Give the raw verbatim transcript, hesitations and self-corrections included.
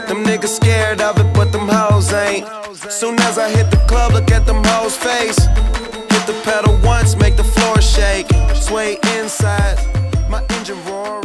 Them niggas scared of it, but them hoes ain't. Soon as I hit the club, look at them hoes' face. Hit the pedal once, make the floor shake. Sway inside, my engine roar.